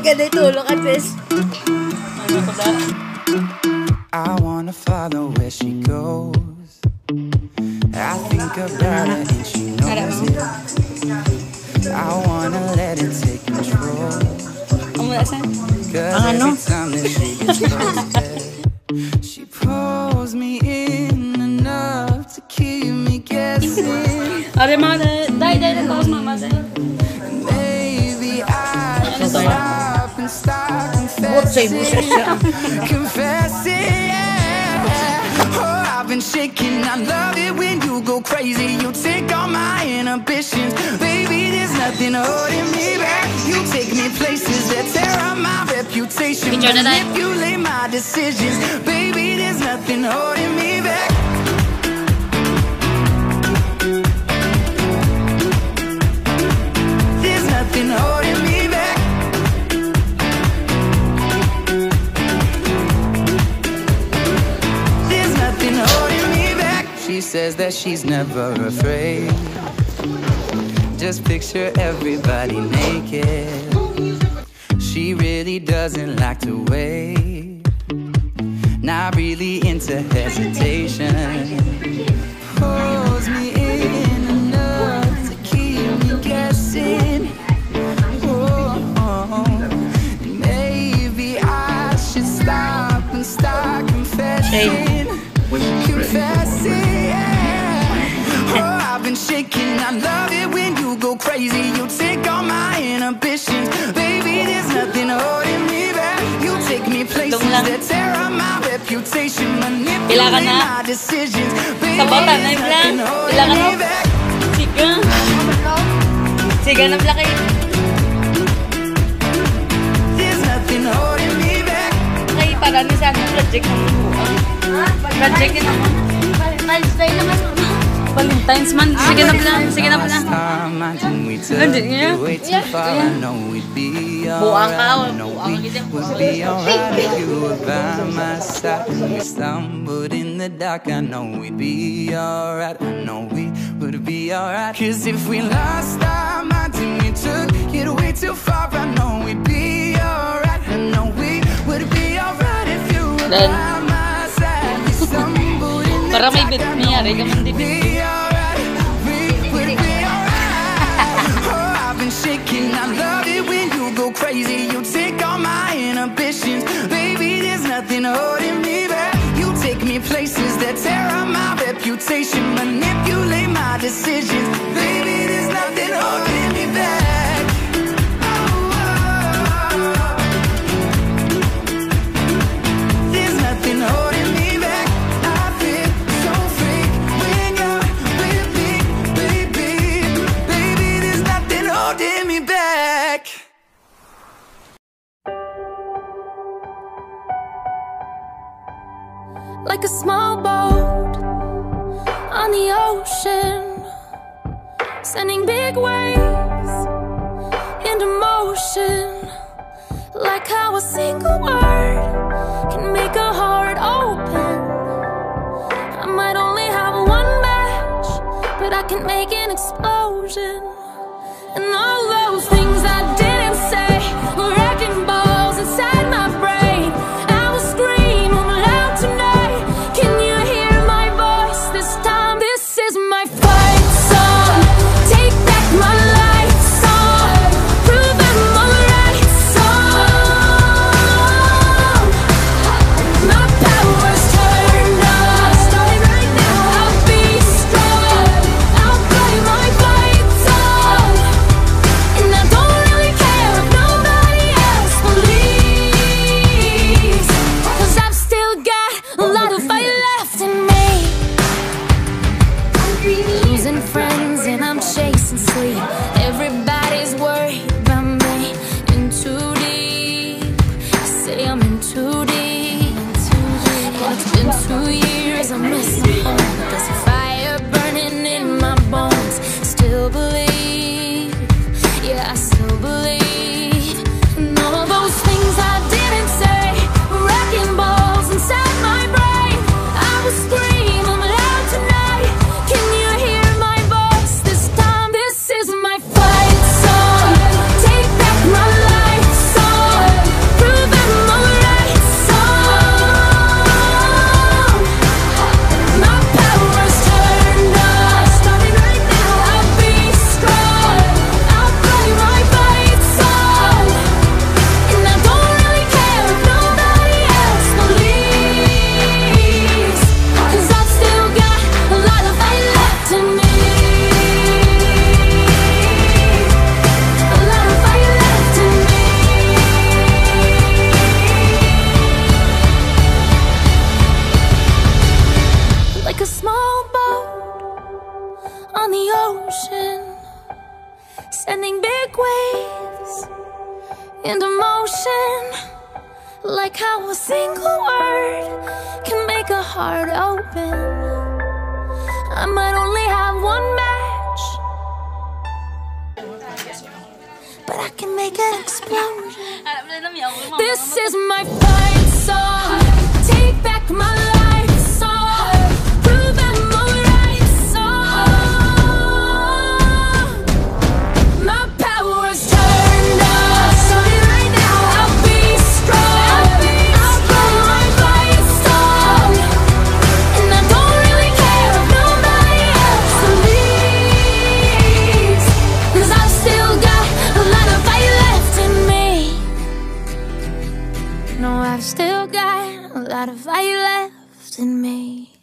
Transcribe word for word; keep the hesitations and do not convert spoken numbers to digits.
ka na itulog at sis. I wanna follow where she goes. I think about her and she knows it. I wanna let it take control. Cause every time that she gets closer, she pulls me in enough to keep me guessing. Are mother, die die the cause mama. Maybe I just stop and start confessing. Confessing, yeah. Oh, I've been shaking. I love it when you go crazy. You take all my inhibitions. Baby, there's nothing holding me back. You take me places that tear up my reputation. Manipulate my decisions. Baby, there's nothing holding me back. There's nothing holding me back. There's nothing holding me back. She says that she's never afraid. Just picture everybody naked. She really doesn't like to wait. Not really into hesitation. Pulls me in enough to keep me guessing. Oh, oh. Maybe I should stop and start confessing. Confessing, yeah. Oh, I've been shaking. I love it when you go crazy. You take all my inhibitions. Baby, there's nothing holding me back. You take me places that tear up my reputation. Manipulate my decisions. Baby, there's nothing holding me back. Siga. Siga na blaki. There's nothing holding me back. Kaya para ni sa project ng buwan. Project din ako. Valentine's Day naman. Valentine's man. Sige na pala. Sige na pala. Nandiyan niya. Buang ka. Buang kita. Would be alright if you were by my side. When we stumbled in the dark, I know we'd be alright. I know we would be alright. Cause if we lost our minds and we took it way too far, I know we'd be alright. I know we would be alright if you were by my side. We stumbled in the Para may dark, bit I niya. know Ray ka man din. we'd be alright. We would be alright. Oh, I've been shaking. I love it when you go crazy. You take all my inhibitions. Baby, there's nothing holding me back. You take me places that tear up my reputation. Manipulate my decisions. Baby, there's nothing holding me back. Oh, oh, oh. There's nothing holding me back. I feel so free when you're with me, baby. Baby, there's nothing holding me back. Like a small boat on the ocean, sending big waves into motion. Like how a single word can make a heart open. I might only have one match, but I can make an explosion. And all those things I didn't say were wrecking balls inside my brain. I will scream loud tonight. Can you hear my voice this time? This is my fight song. Take back my life song. Prove I'm alright song. My power's turned on. Starting right now. I'll be strong. I'll play my fight song. And I don't explosion, sending big waves into motion. Like how a single word can make a heart open. I might only have one match, but I can make an explosion. This is my fight song. Take back my life song. Prove I'm alright song. My power's turned up, so right now I'll be strong. I'll blow my fight song, and I don't really care if nobody else believes, 'cause I've still got a lot of fight left in me. No, I've still got a lot of fight left in me.